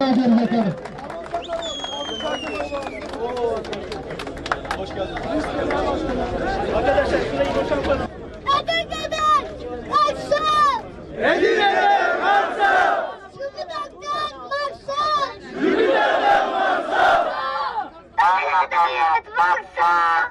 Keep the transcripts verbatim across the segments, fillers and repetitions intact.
ediyorum efendim. Hoş geldiniz. Arkadaşlar şurayı boşaltalım. Edirne'den Kars'a! Edirne'den Kars'a! Üsküdar'dan Mars'a! Üsküdar'dan Mars'a! Hayat hayat Mars'a!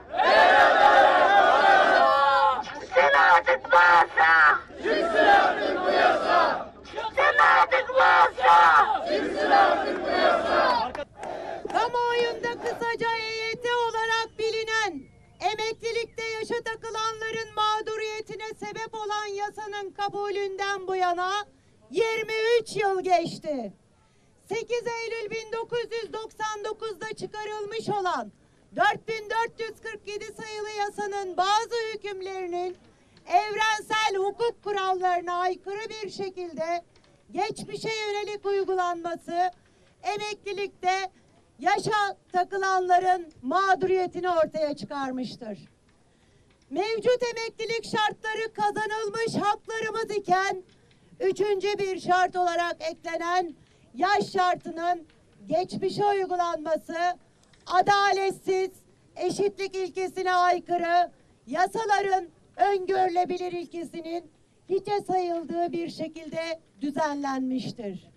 Çıksın artık Mars'a! Çıksın artık bu yasa! Çıksın artık Mars'a! Çıksın artık bu yasa! Kamuoyunda kısaca E Y T olarak bilinen, emeklilikte yaşa takılanların mağduriyetine sebep olan yasanın kabulünden bu yana yirmi üç yıl geçti. sekiz Eylül bin dokuz yüz doksan dokuz'da çıkarılmış olan dört bin dört yüz kırk yedi sayılı yasanın bazı hükümlerinin evrensel hukuk kurallarına aykırı bir şekilde geçmişe yönelik uygulanması, emeklilikte yaşa takılanların mağduriyetini ortaya çıkarmıştır. Mevcut emeklilik şartları kazanılmış haklarımız iken, üçüncü bir şart olarak eklenen yaş şartının geçmişe uygulanması, adaletsiz, eşitlik ilkesine aykırı, yasaların öngörülebilir ilkesinin hiçe sayıldığı bir şekilde düzenlenmiştir.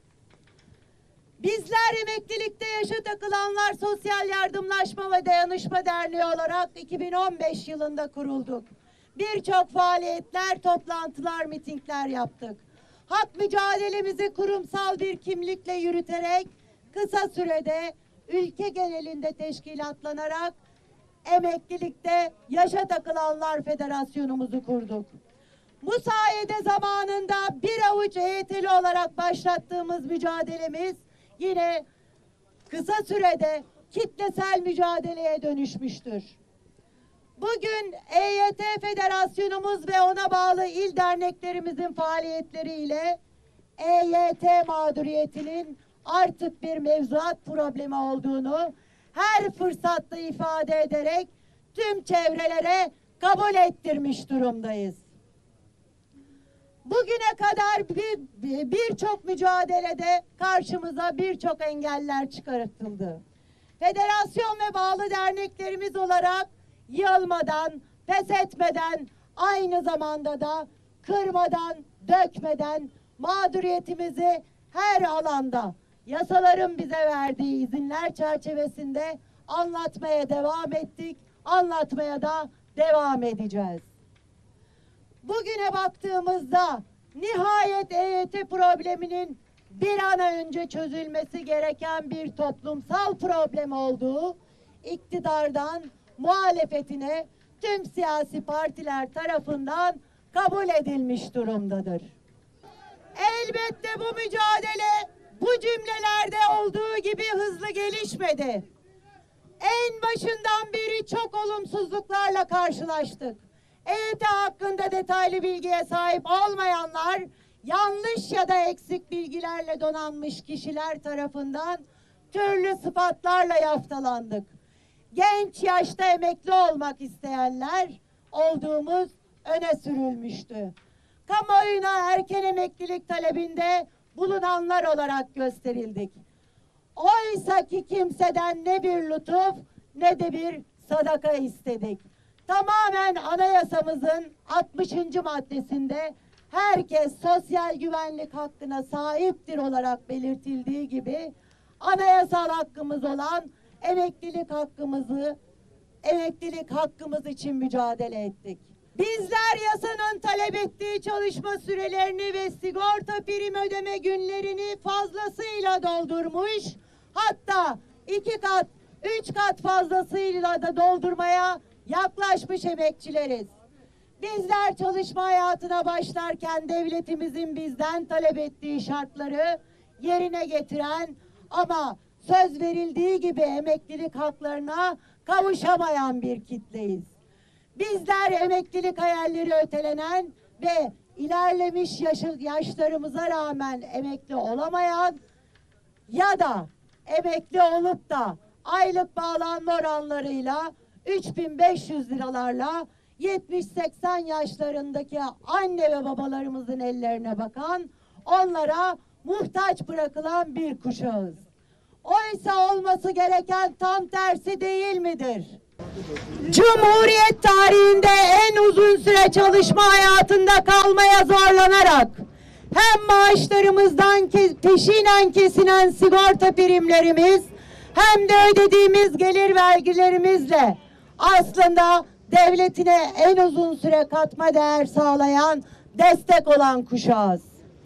Bizler emeklilikte yaşa takılanlar Sosyal Yardımlaşma ve Dayanışma Derneği olarak iki bin on beş yılında kurulduk. Birçok faaliyetler, toplantılar, mitingler yaptık. Hak mücadelemizi kurumsal bir kimlikle yürüterek kısa sürede ülke genelinde teşkilatlanarak emeklilikte yaşa takılanlar federasyonumuzu kurduk. Bu sayede zamanında bir avuç E Y T'li olarak başlattığımız mücadelemiz yine kısa sürede kitlesel mücadeleye dönüşmüştür. Bugün E Y T Federasyonumuz ve ona bağlı il derneklerimizin faaliyetleriyle E Y T mağduriyetinin artık bir mevzuat problemi olduğunu her fırsatta ifade ederek tüm çevrelere kabul ettirmiş durumdayız. Bugüne kadar birçok bir mücadelede karşımıza birçok engeller çıkartıldı. Federasyon ve bağlı derneklerimiz olarak yılmadan, pes etmeden, aynı zamanda da kırmadan, dökmeden mağduriyetimizi her alanda yasaların bize verdiği izinler çerçevesinde anlatmaya devam ettik, anlatmaya da devam edeceğiz. Bugüne baktığımızda nihayet E Y T probleminin bir an önce çözülmesi gereken bir toplumsal problem olduğu iktidardan muhalefetine tüm siyasi partiler tarafından kabul edilmiş durumdadır. Elbette bu mücadele bu cümlelerde olduğu gibi hızlı gelişmedi. En başından beri çok olumsuzluklarla karşılaştık. E Y T hakkında detaylı bilgiye sahip olmayanlar, yanlış ya da eksik bilgilerle donanmış kişiler tarafından türlü sıfatlarla yaftalandık. Genç yaşta emekli olmak isteyenler olduğumuz öne sürülmüştü. Kamuoyuna erken emeklilik talebinde bulunanlar olarak gösterildik. Oysa ki kimseden ne bir lütuf ne de bir sadaka istedik. Tamamen anayasamızın altmışıncı maddesinde herkes sosyal güvenlik hakkına sahiptir olarak belirtildiği gibi anayasal hakkımız olan emeklilik hakkımızı emeklilik hakkımız için mücadele ettik. Bizler yasanın talep ettiği çalışma sürelerini ve sigorta prim ödeme günlerini fazlasıyla doldurmuş, hatta iki kat, üç kat fazlasıyla da doldurmaya yaklaşmış emekçileriz. Bizler çalışma hayatına başlarken devletimizin bizden talep ettiği şartları yerine getiren ama söz verildiği gibi emeklilik haklarına kavuşamayan bir kitleyiz. Bizler emeklilik hayalleri ötelenen ve ilerlemiş yaşı, yaşlarımıza rağmen emekli olamayan ya da emekli olup da aylık bağlanma oranlarıyla üç bin beş yüz liralarla yetmiş seksen yaşlarındaki anne ve babalarımızın ellerine bakan, onlara muhtaç bırakılan bir kuşağız. Oysa olması gereken tam tersi değil midir? Cumhuriyet tarihinde en uzun süre çalışma hayatında kalmaya zorlanarak hem maaşlarımızdan peşinen kesilen sigorta primlerimiz hem de ödediğimiz gelir vergilerimizle aslında devletine en uzun süre katma değer sağlayan, destek olan kuşağız.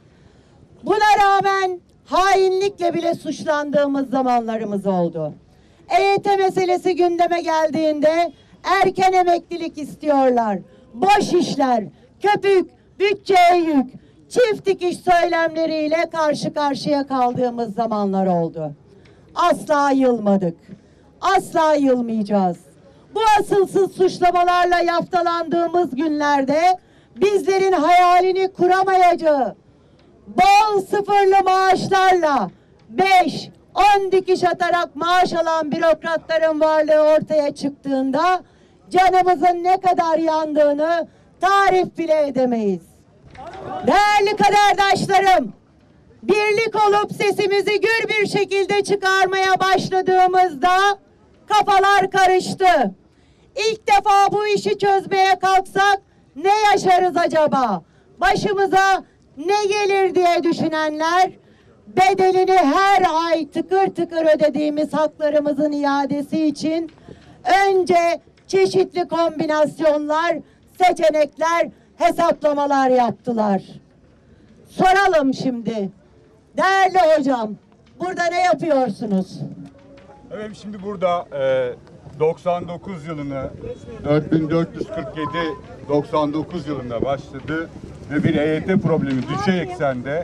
Buna rağmen hainlikle bile suçlandığımız zamanlarımız oldu. E Y T meselesi gündeme geldiğinde erken emeklilik istiyorlar. Boş işler, köpük, bütçeye yük, çift dikiş söylemleriyle karşı karşıya kaldığımız zamanlar oldu. Asla yılmadık. Asla yılmayacağız. Bu asılsız suçlamalarla yaftalandığımız günlerde bizlerin hayalini kuramayacağı, bol sıfırlı maaşlarla beş on dikiş atarak maaş alan bürokratların varlığı ortaya çıktığında canımızın ne kadar yandığını tarif bile edemeyiz. Değerli kaderdaşlarım, birlik olup sesimizi gür bir şekilde çıkarmaya başladığımızda kafalar karıştı. İlk defa bu işi çözmeye kalksak ne yaşarız acaba? Başımıza ne gelir diye düşünenler, bedelini her ay tıkır tıkır ödediğimiz haklarımızın iadesi için önce çeşitli kombinasyonlar, seçenekler, hesaplamalar yaptılar. Soralım şimdi. Değerli hocam, burada ne yapıyorsunuz? Evet, şimdi burada e, doksan dokuz yılını dört bin dört yüz kırk yedi doksan dokuz yılında başladı ve bir E Y T problemi düşey eksende.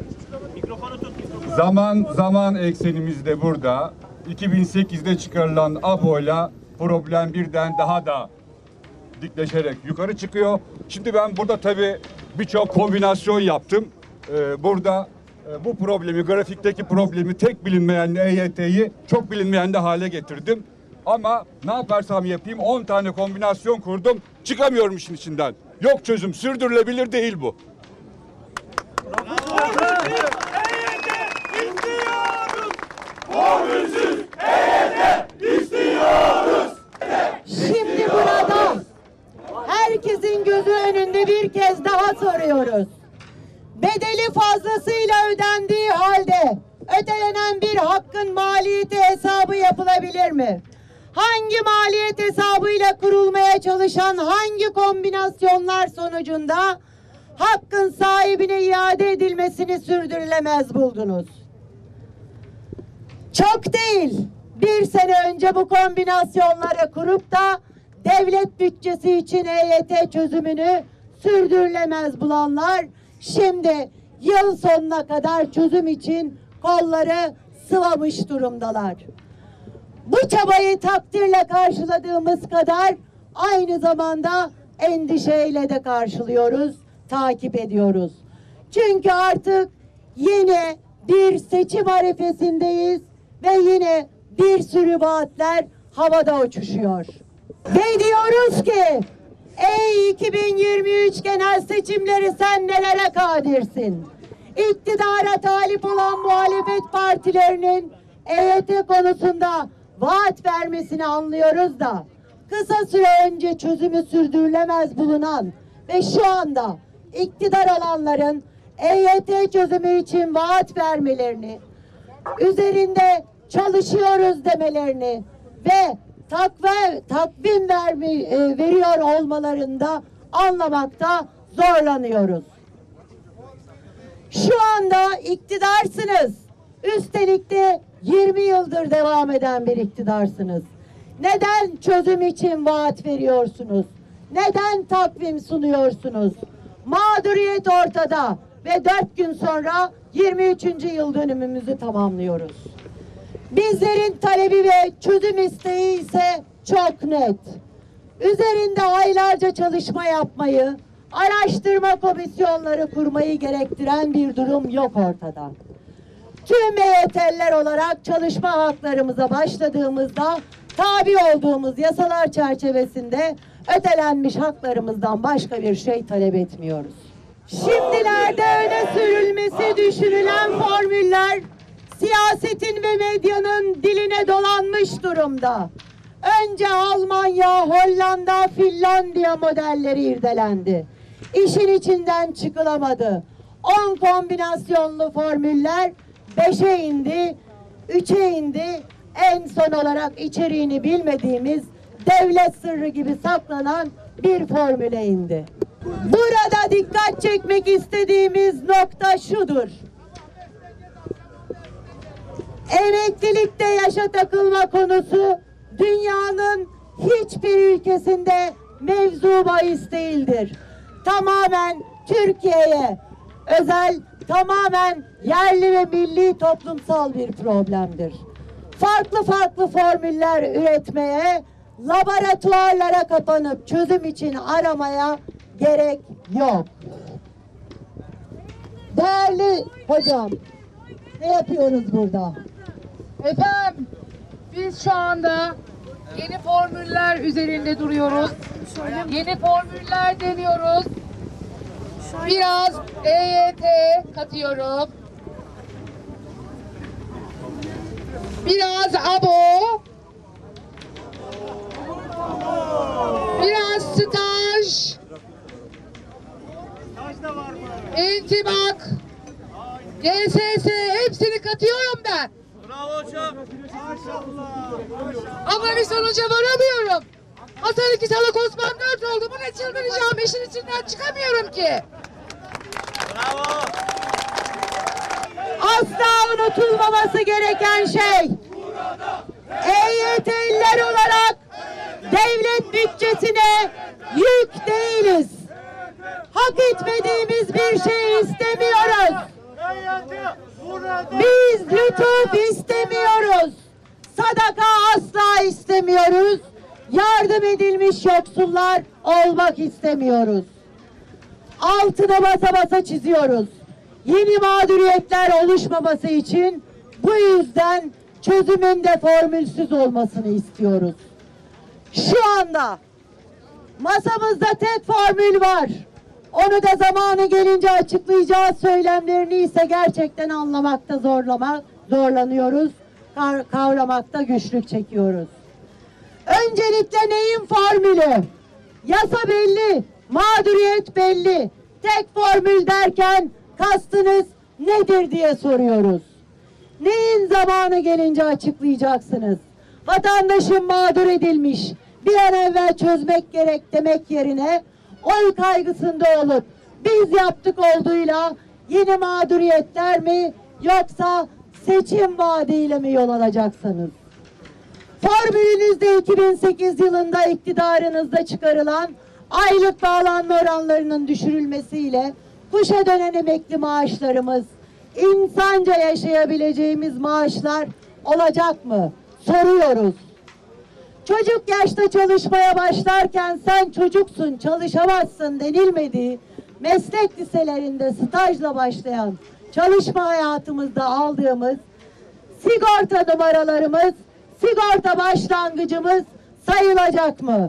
Zaman zaman eksenimizde burada iki bin sekizde çıkarılan A B O'yla problem birden daha da dikleşerek yukarı çıkıyor. Şimdi ben burada tabii birçok kombinasyon yaptım. Ee, burada e, bu problemi, grafikteki problemi tek bilinmeyenle E Y T'yi çok bilinmeyen de hale getirdim. Ama ne yaparsam yapayım on tane kombinasyon kurdum. Çıkamıyorum işin içinden. Yok çözüm, sürdürülebilir değil bu. Şimdi burada herkesin gözü önünde bir kez daha soruyoruz. Bedeli fazlasıyla ödendiği halde ötelenen bir hakkın maliyeti hesabı yapılabilir mi? Hangi maliyet hesabıyla kurulmaya çalışan hangi kombinasyonlar sonucunda hakkın sahibine iade edilmesini sürdürülemez buldunuz? Çok değil. Bir sene önce bu kombinasyonları kurup da devlet bütçesi için E Y T çözümünü sürdürülemez bulanlar şimdi yıl sonuna kadar çözüm için kolları sıvamış durumdalar. Bu çabayı takdirle karşıladığımız kadar aynı zamanda endişeyle de karşılıyoruz, takip ediyoruz. Çünkü artık yine bir seçim arifesindeyiz ve yine bir sürü vaatler havada uçuşuyor. Ve diyoruz ki ey iki bin yirmi üç genel seçimleri sen nelere kadirsin? İktidara talip olan muhalefet partilerinin E Y T konusunda vaat vermesini anlıyoruz da kısa süre önce çözümü sürdürülemez bulunan ve şu anda iktidar olanların E Y T çözümü için vaat vermelerini, üzerinde çalışıyoruz demelerini ve takve, takvim vermi, e, veriyor olmalarında anlamakta zorlanıyoruz. Şu anda iktidarsınız. Üstelik de yirmi yıldır devam eden bir iktidarsınız. Neden çözüm için vaat veriyorsunuz? Neden takvim sunuyorsunuz? Mağduriyet ortada ve dört gün sonra yirmi üçüncü yıl dönümümüzü tamamlıyoruz. Bizlerin talebi ve çözüm isteği ise çok net. Üzerinde aylarca çalışma yapmayı, araştırma komisyonları kurmayı gerektiren bir durum yok ortada. Tüm E Y T'liler olarak çalışma haklarımıza başladığımızda tabi olduğumuz yasalar çerçevesinde ötelenmiş haklarımızdan başka bir şey talep etmiyoruz. Şimdilerde öne sürülmesi düşünülen formüller siyasetin ve medyanın diline dolanmış durumda. Önce Almanya, Hollanda, Finlandiya modelleri irdelendi. İşin içinden çıkılamadı. On kombinasyonlu formüller beşe indi, üçe indi. En son olarak içeriğini bilmediğimiz devlet sırrı gibi saklanan bir formüle indi. Burada dikkat çekmek istediğimiz nokta şudur. Emeklilikte yaşa takılma konusu dünyanın hiçbir ülkesinde mevzu bahis değildir. Tamamen Türkiye'ye özel, tamamen yerli ve milli toplumsal bir problemdir. Farklı farklı formüller üretmeye, laboratuvarlara kapanıp çözüm için aramaya gerek yok. Değerli hocam, ne yapıyoruz burada? Efendim, biz şu anda yeni formüller üzerinde duruyoruz. Yeni formüller deniyoruz. Biraz E Y T katıyorum. Biraz A B O. Biraz staj. İntibak. G S S hepsini katıyorum ben. Bravo hocam. Maşallah. Ama bir sonuca varamıyorum. Hasan iki Salak Osman dört oldu. Bu ne, çıldıracağım, işin içinden çıkamıyorum ki. Bravo. Asla unutulmaması gereken şey, E Y T'liler olarak devlet bütçesine yük değiliz. Hak etmediğimiz bir şey istemiyoruz. Biz lütuf istemiyoruz. Sadaka asla istemiyoruz. Yardım edilmiş yoksullar olmak istemiyoruz. Altına basa basa çiziyoruz. Yeni mağduriyetler oluşmaması için bu yüzden çözümün de formülsüz olmasını istiyoruz. Şu anda masamızda tek formül var. Onu da zamanı gelince açıklayacağız. Söylemlerini ise gerçekten anlamakta zorlamak, zorlanıyoruz. Kavramakta güçlük çekiyoruz. Öncelikle neyin formülü? Yasa belli, mağduriyet belli. Tek formül derken kastınız nedir diye soruyoruz. Neyin zamanı gelince açıklayacaksınız? Vatandaşın mağdur edilmiş, bir an evvel çözmek gerek demek yerine oy kaygısında olup biz yaptık olduğuyla yeni mağduriyetler mi yoksa seçim vaadiyle mi yol alacaksınız? Formülünüzde iki bin sekiz yılında iktidarınızda çıkarılan aylık bağlanma oranlarının düşürülmesiyle kuşa dönen emekli maaşlarımız, insanca yaşayabileceğimiz maaşlar olacak mı? Soruyoruz. Çocuk yaşta çalışmaya başlarken sen çocuksun, çalışamazsın denilmediği meslek liselerinde stajla başlayan çalışma hayatımızda aldığımız sigorta numaralarımız, sigorta başlangıcımız sayılacak mı?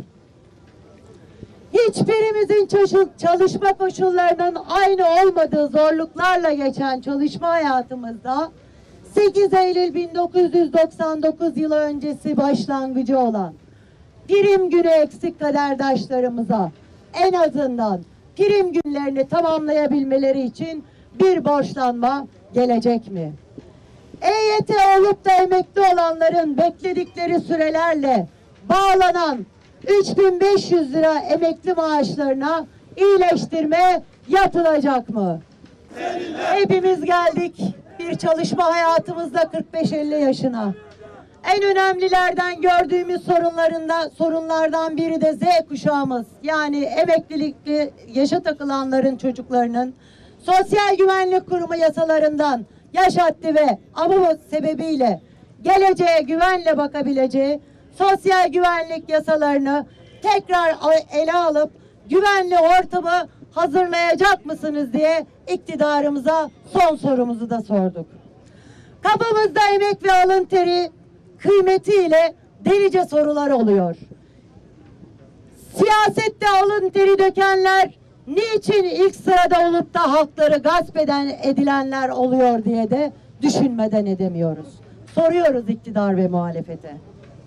Hiçbirimizin çalışma koşullarının aynı olmadığı zorluklarla geçen çalışma hayatımızda sekiz Eylül bin dokuz yüz doksan dokuz yılı öncesi başlangıcı olan prim günü eksik kaderdaşlarımıza en azından prim günlerini tamamlayabilmeleri için bir borçlanma gelecek mi? E Y T olup da emekli olanların bekledikleri sürelerle bağlanan üç bin beş yüz lira emekli maaşlarına iyileştirme yapılacak mı? Hepimiz geldik bir çalışma hayatımızda kırk beş elli yaşına. En önemlilerden gördüğümüz sorunlarında sorunlardan biri de Z kuşağımız. Yani emeklilikli yaşa takılanların çocuklarının Sosyal Güvenlik Kurumu yasalarından yaş haddi ve ama sebebiyle geleceğe güvenle bakabileceği sosyal güvenlik yasalarını tekrar ele alıp güvenli ortamı hazırlayacak mısınız diye iktidarımıza son sorumuzu da sorduk. Kapımızda emek ve alın teri kıymetiyle delice sorular oluyor. Siyasette alın teri dökenler niçin ilk sırada olup da halkları gasp eden edilenler oluyor diye de düşünmeden edemiyoruz. Soruyoruz iktidar ve muhalefete.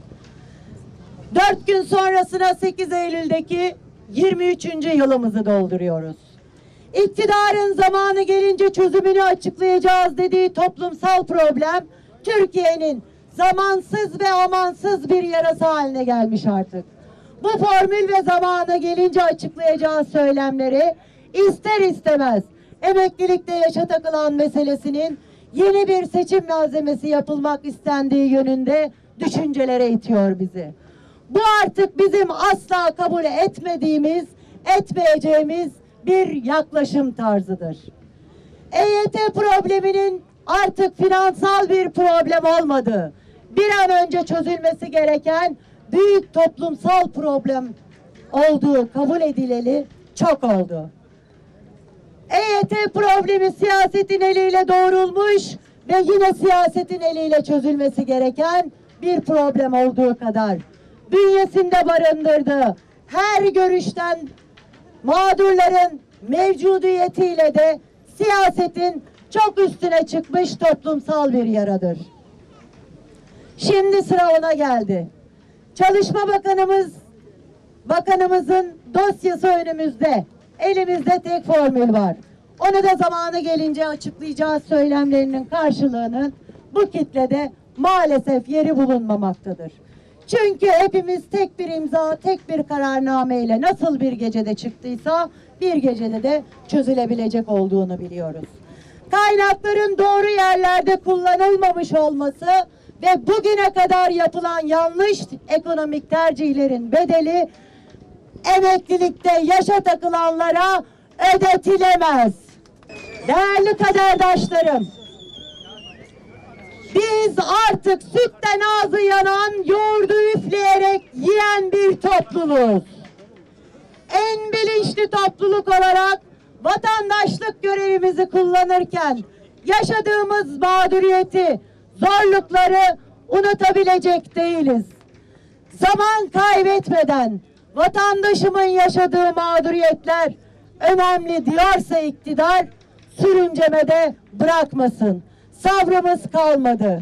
Dört gün sonrasına sekiz Eylül'deki yirmi üçüncü yılımızı dolduruyoruz. İktidarın zamanı gelince çözümünü açıklayacağız dediği toplumsal problem Türkiye'nin zamansız ve amansız bir yarası haline gelmiş artık. Bu formül ve zamanı gelince açıklayacağı söylemleri ister istemez emeklilikte yaşa takılan meselesinin yeni bir seçim malzemesi yapılmak istendiği yönünde düşüncelere itiyor bizi. Bu artık bizim asla kabul etmediğimiz, etmeyeceğimiz bir yaklaşım tarzıdır. E Y T probleminin artık finansal bir problem olmadığı, bir an önce çözülmesi gereken büyük toplumsal problem olduğu kabul edileli çok oldu. E Y T problemi siyasetin eliyle doğrulmuş ve yine siyasetin eliyle çözülmesi gereken bir problem olduğu kadar bünyesinde barındırdığı her görüşten mağdurların mevcudiyetiyle de siyasetin çok üstüne çıkmış toplumsal bir yaradır. Şimdi sıra ona geldi. Çalışma Bakanımız, Bakanımızın dosyası önümüzde. Elimizde tek formül var. Onu da zamanı gelince açıklayacağı söylemlerinin karşılığının bu kitlede maalesef yeri bulunmamaktadır. Çünkü hepimiz tek bir imza, tek bir kararnameyle nasıl bir gecede çıktıysa bir gecede de çözülebilecek olduğunu biliyoruz. Kaynakların doğru yerlerde kullanılmamış olması ve bugüne kadar yapılan yanlış ekonomik tercihlerin bedeli emeklilikte yaşa takılanlara ödetilemez. Değerli kaderdaşlarım, biz artık sütten ağzı yanan, yoğurdu üfleyerek yiyen bir topluluğuz. En bilinçli topluluk olarak vatandaşlık görevimizi kullanırken yaşadığımız mağduriyeti, zorlukları unutabilecek değiliz. Zaman kaybetmeden vatandaşımın yaşadığı mağduriyetler önemli diyorsa iktidar sürüncemede bırakmasın. Sabrımız kalmadı.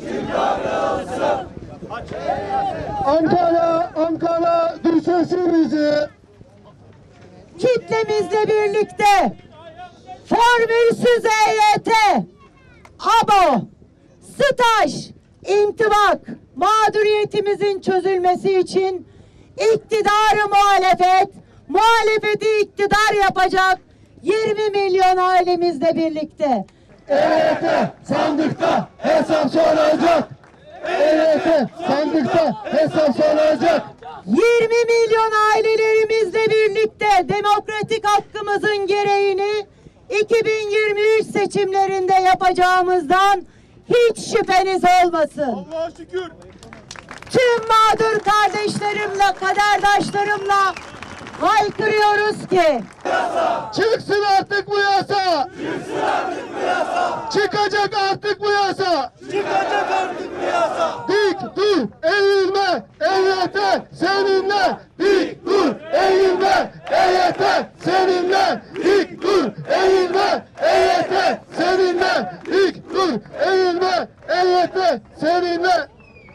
Ankara, Ankara düşesin bizi. Kitlemizle birlikte formülsüz E Y T, abo, staj, intibak mağduriyetimizin çözülmesi için iktidarı muhalefet, muhalefeti iktidar yapacak yirmi milyon ailemizle birlikte. E Y T sandıkta hesap soracak. E Y T sandıkta hesap soracak. yirmi milyon ailelerimizle birlikte demokratik hakkımızın gereğini iki bin yirmi üç seçimlerinde yapacağımızdan hiç şüpheniz olmasın. Allah'a şükür. Tüm mağdur kardeşlerimle, kaderdaşlarımla haykırıyoruz ki Çıksın artık bu yasa. Çıksın artık bu yasa. Çıkacak artık bu yasa. Çıkacak artık bu yasa. Dik dur, eğilme, E Y T seninle. Dik dur, eğilme, E Y T seninle. Dik dur, eğilme, E Y T seninle. Dik dur, eğilme, E Y T seninle.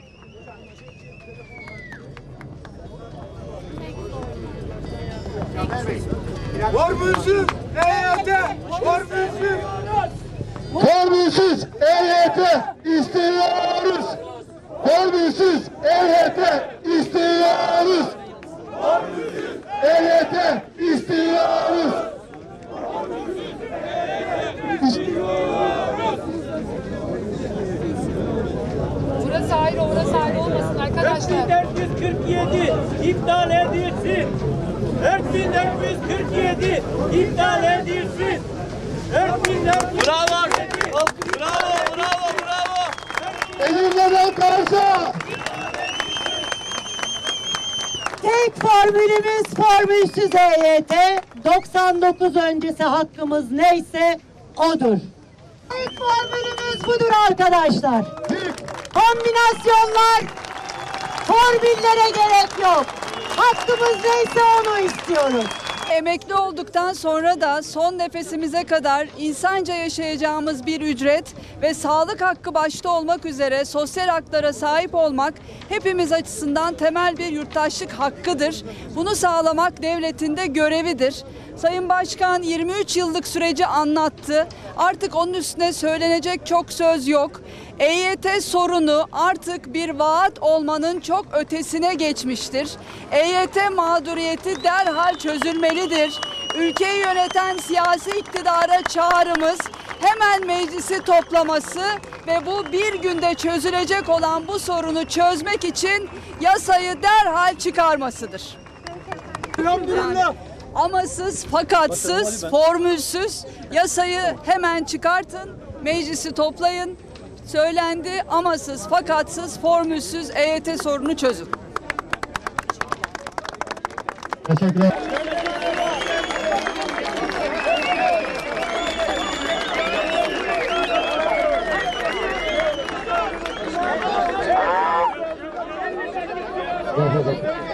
Formülsüz E Y T. Formülsüz. Formülsüz E Y T istiyoruz. Formülsüz E Y T istiyoruz. E Y T istiyoruz. Burası ayrı, orası ayrı olmasın arkadaşlar. dört bin dört yüz kırk yedi iptal edilsin. dört bin dört yüz kırk yedi iptal edilsin. dört bin dört yüz Bravo! Bravo! Bravo! Bravo! Elimden karşı. tek formülümüz formülsüz E Y T, doksan dokuz öncesi hakkımız neyse odur. Tek formülümüz budur arkadaşlar. Kombinasyonlar, formüllere gerek yok. Hakkımız neyse onu istiyoruz. Emekli olduktan sonra da son nefesimize kadar insanca yaşayacağımız bir ücret ve sağlık hakkı başta olmak üzere sosyal haklara sahip olmak hepimiz açısından temel bir yurttaşlık hakkıdır. Bunu sağlamak devletin de görevidir. Sayın Başkan yirmi üç yıllık süreci anlattı. Artık onun üstüne söylenecek çok söz yok. E Y T sorunu artık bir vaat olmanın çok ötesine geçmiştir. E Y T mağduriyeti derhal çözülmelidir. Ülkeyi yöneten siyasi iktidara çağrımız hemen meclisi toplaması ve bu bir günde çözülecek olan bu sorunu çözmek için yasayı derhal çıkarmasıdır. Yani, amasız, fakatsız, formülsüz yasayı hemen çıkartın, meclisi toplayın. Söylendi, amasız, fakatsız, formülsüz E Y T sorunu çözün. Teşekkürler. Teşekkürler.